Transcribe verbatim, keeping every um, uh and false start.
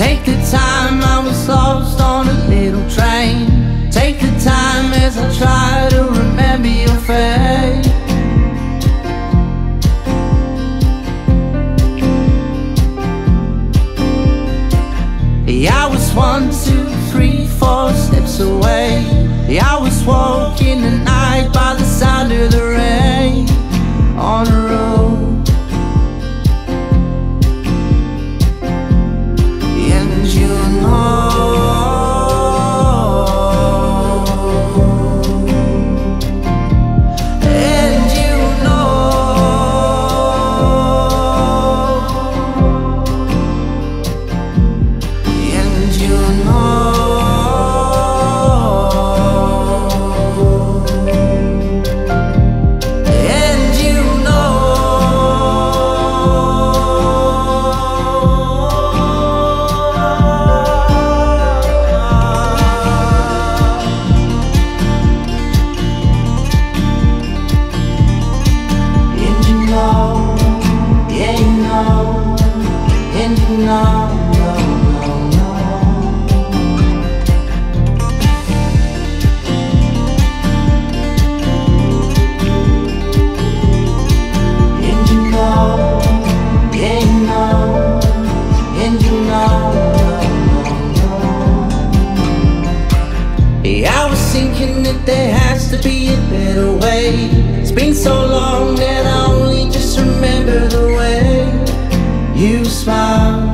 Take the time, I was lost on a little train. Take the time as I try to remember your face. I was one, two, three, four steps away. I was walking the night by the sound of the rain on the road. And you know, and you know, and you know. I was thinking that there has to be a better way. It's been so long that I only just remember the way you smile.